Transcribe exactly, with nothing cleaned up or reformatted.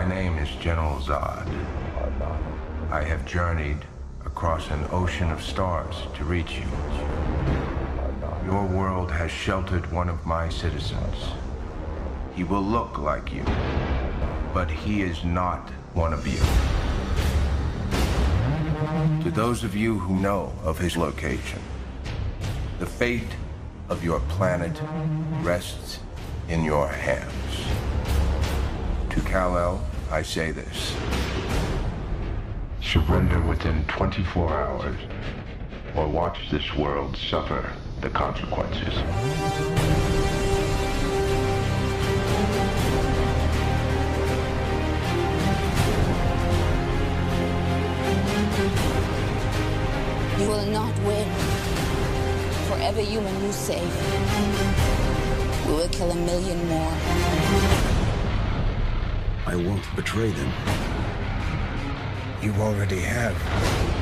My name is General Zod. I have journeyed across an ocean of stars to reach you. Your world has sheltered one of my citizens. He will look like you, but he is not one of you. To those of you who know of his location, the fate of your planet rests in your hands. To Kal-El, I say this. Surrender within twenty-four hours, or watch this world suffer the consequences. You will not win. For every human you save, we will kill a million more. I won't betray them. You already have.